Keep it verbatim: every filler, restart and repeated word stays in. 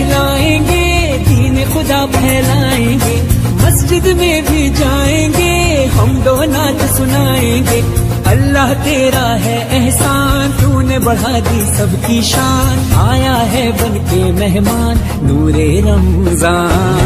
लाएंगे, दीन खुदा फैलाएंगे, मस्जिद में भी जाएंगे, हम दो नात सुनाएंगे। अल्लाह तेरा है एहसान, तूने बढ़ा दी सबकी शान, आया है बन के मेहमान नूरे रमजान।